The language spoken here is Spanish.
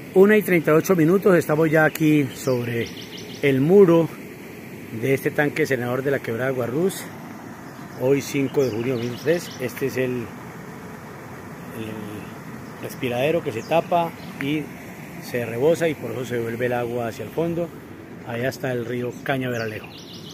1:38, estamos ya aquí sobre el muro de este tanque Senador de la Quebrada Guarrús. Hoy 5 de junio de 2003, este es el respiradero que se tapa y se rebosa y por eso se vuelve el agua hacia el fondo. Allá está el río Cañaveralejo.